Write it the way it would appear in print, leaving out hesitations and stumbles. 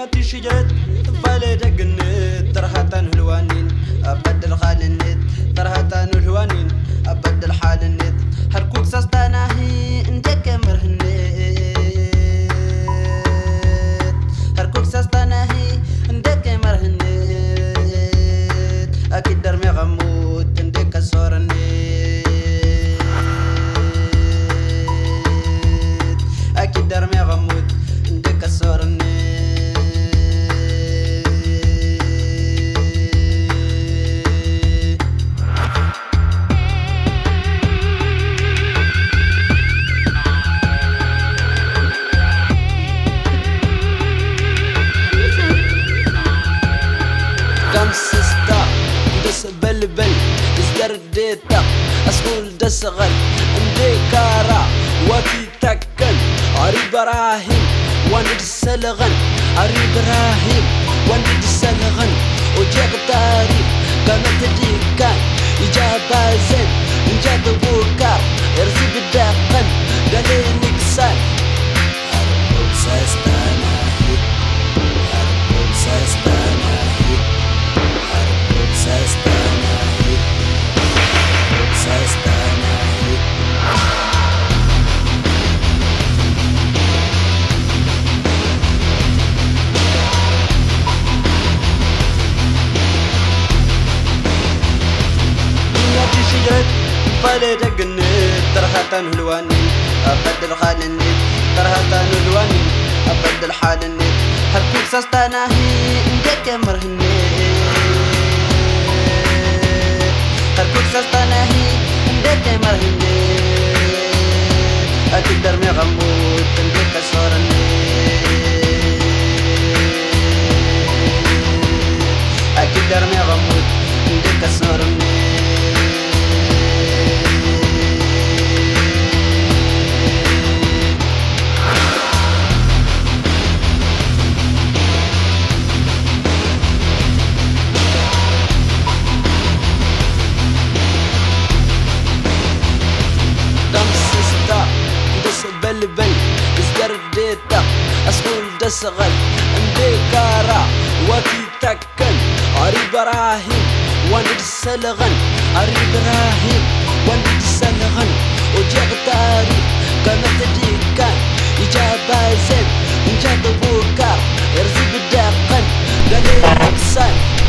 نياتي شجرت بالي دقنت ترهتان هلوانين أبدل خالنت ترهتان هلوانين أبدل حالنت هركوك سستاناهي انتك مرهنت هركوك سستاناهي انتك مرهنت أكيد درمي غموت انتك صورنت أكيد درمي غموت انتك صورنت سستا دس بلبل ازدرديتا اسقول دس غل عندي كارا وفي تكل عري براهيم واند سلغن عري براهيم واند سلغن وجاك تاريخ كانت ديكان إجابة زين انجاد بوكار يرزي بدقن دليل نكسان هربوك سستانا هربوك سستانا بالي دقنت ترهتان هلوانين أبدل خالنت ترهتان هلوانين أبدل حالنت هركوك سستاناهي انتك مرهنت هركوك سستاناهي انتك مرهنت أكيد درمي غموت انتك صورنت أكيد درمي غموت انتك صورنت بلبل ازدرديتا اسقول دس غل عندي كارا وفي تكل عري براهيم واند سلغن عري براهيم واند سلغن وجاك تاريخ كانت ديكان إجابة زين انجاد بوكار يرزي بدقن دليل نكسان